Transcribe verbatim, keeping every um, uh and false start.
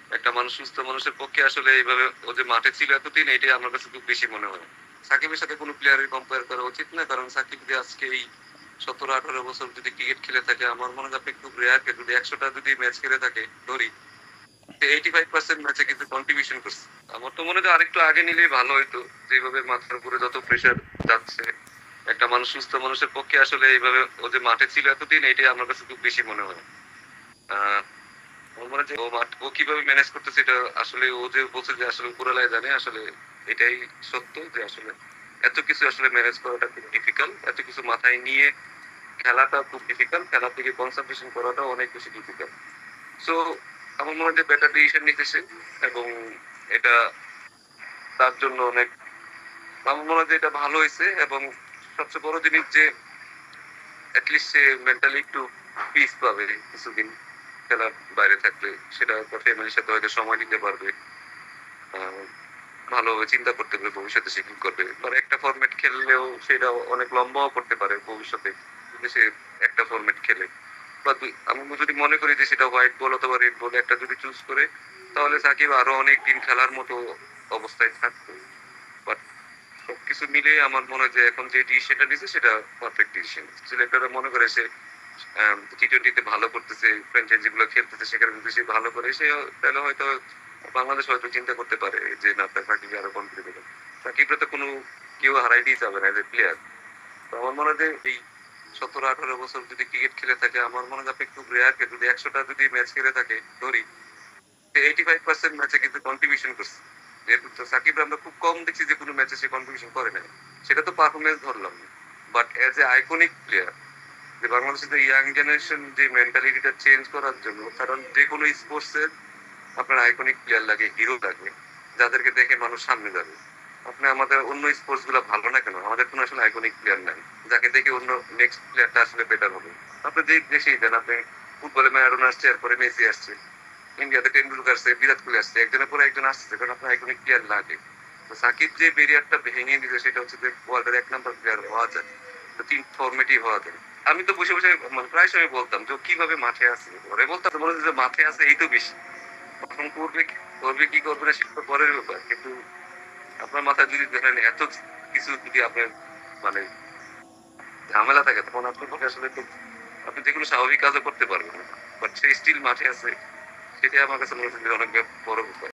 একটা মানুষ সুস্থ মানুষের পক্ষে আসলে এইভাবে ও যে মাঠে ছিল এতদিন, এটাই আমার কাছে খুব বেশি মনে হয়। সাকিবের সাথে কোনো প্লেয়ারের কম্পেয়ার করা উচিত না, কারণ সাকিব যে আজকে এই সতেরো আঠারো বছর যদি ক্রিকেট খেলে থাকে, আমার মনে হয় আপনি খুব রেয়ার কে যদি একশোটা যদি ম্যাচ খেলে থাকে ধরি, এইটি ফাইভ পার্সেন্ট ম্যাচে কিন্তু কন্ট্রিবিউশন করছে। আমার তো মনে হয় আরেকটু আগে নিলেই ভালো হইতো। যেভাবে মাথার উপরে যত প্রেশার যাচ্ছে, একটা মানুষ সুস্থ মানুষের পক্ষে আসলে এইভাবে ও যে মাঠে ছিল এতদিন, এটাই আমার কাছে খুব বেশি মনে হয়। আহ আমার মনে হয় যে ও মাঠ ও কিভাবে ম্যানেজ করতেছে, এটা আসলে ও যে বলছে যে আসলে উপরওয়ালাই জানে, আসলে এটাই সত্য যে আসলে এত কিছু আসলে ম্যানেজ করাটা খুব ডিফিকাল্ট, এত কিছু মাথায় নিয়ে খেলাটা খুব ডিফিকাল্ট, খেলার দিকে কনসেন্ট্রেশন করাটা অনেক বেশি ডিফিকাল্ট। সো আমার মনে হয় যে বেটার ডিসিশন নিতেছে, এবং এটা তার জন্য অনেক, আমার মনে হয় যে এটা ভালো হয়েছে। এবং সবচেয়ে বড় জিনিস যে অ্যাটলিস্ট সে মেন্টালি একটু পিস পাবে কিছুদিন খেলার বাইরে থাকলে, সেটা ফ্যামিলির সাথে হয়তো সময় দিতে পারবে, আহ, ভালোভাবে চিন্তা করতে পারবে ভবিষ্যতে সে কি করবে। মানে একটা ফরম্যাট খেললেও সেটা অনেক লম্বাও করতে পারে ভবিষ্যতে, যদি সে একটা ফরম্যাট খেলে। বা দুই- আমি যদি মনে করি যে সেটা হোয়াইট বল অথবা রেড বল একটা যদি চুজ করে, তাহলে সাকিব আরো অনেক দিন খেলার মতো অবস্থায় থাকতো। বাট সবকিছু মিলে আমার মনে হয় যে এখন যে ডিসিশনটা নিছে সেটা পারফেক্ট ডিসিশন। সিলেক্টররা মনে করে সে টি টোয়েন্টিতে ভালো করতেছে, ফ্র্যাঞ্চাইজি গুলো খেলতেছে, সেখানে যদি সে ভালো করে, সে তাহলে হয়তো বাংলাদেশ হয়তো চিন্তা করতে পারে যে না, তার সাকিব আরো কন্ট্রি দেবে। সাকিবরা তো কোনো কেউ হারাই দিয়ে যাবে না এজ এ প্লেয়ার। তো আমার মনে হয় যে এই সতেরো আঠারো বছর যদি ক্রিকেট খেলে থাকে, আমার মনে হয় আপনি খুব রেয়ার কে যদি একশোটা যদি ম্যাচ খেলে থাকে ধরি, এইটি ফাইভ পার্সেন্ট ম্যাচে কিন্তু কন্ট্রিবিউশন করছে। যেহেতু তো সাকিব আমরা খুব কম দেখছি যে কোনো ম্যাচে সে কন্ট্রিবিউশন করে নাই, সেটা তো পারফরমেন্স ধরলাম। But as a iconic player, যে বাংলাদেশের যে ইয়াং জেনারেশন যে মেন্টালিটিটা চেঞ্জ করার জন্য, কারণ যে কোনো স্পোর্টসের আপনার আইকনিক প্লেয়ার লাগে, হিরো লাগে, যাদেরকে দেখে মানুষ সামনে যাবে। আপনি আমাদের অন্য স্পোর্টস গুলো ভালো না কেন, আমাদের কোনো আসলে আইকনিক প্লেয়ার নাই যাকে দেখে অন্য নেক্সট প্লেয়ারটা আসলে বেটার হবে। আপনি যে দেশেই দেন, আপনি ফুটবলে ম্যারাডোনা আসছে, এরপরে মেসি আসছে, ইন্ডিয়াতে টেন্ডুলকার আসছে, বিরাট কোহলি আসছে, একজনের পরে একজন আসছে, কারণ আপনার আইকনিক প্লেয়ার লাগে। তো সাকিব যে ব্যারিয়ারটা ভেঙে দিতে, সেটা হচ্ছে যে ওয়ার্ল্ডের এক নম্বর প্লেয়ার হওয়া যায়, তো তিন ফর্মেটই হওয়া যায়। আমি তো বসে বসে মানে প্রায় সময় বলতাম যে ও কিভাবে মাঠে আছে, ওরে বলতাম তো, মনে হচ্ছে যে মাঠে আছে এই তো বেশি। তখন করবে কি করবে কি করবে না সেটা তো পরের ব্যাপার, কিন্তু আপনার মাথায় যদি ধরেন এত কিছু যদি আপনার মানে ঝামেলা থাকে, তখন আপনার পক্ষে আসলে তো আপনি যে কোনো স্বাভাবিক কাজও করতে পারবেন না। বাট সে স্টিল মাঠে আছে, সেটাই আমার কাছে মনে হচ্ছে যে অনেক বড় ব্যাপার।